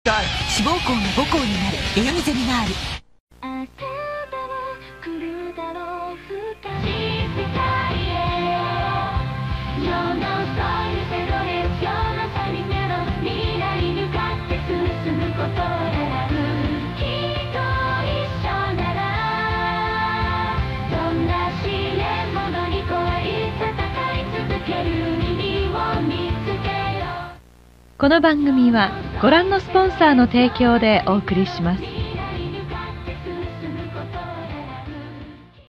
志望校が母校になる代々木ゼミナール。 この番組はご覧のスポンサーの提供でお送りします。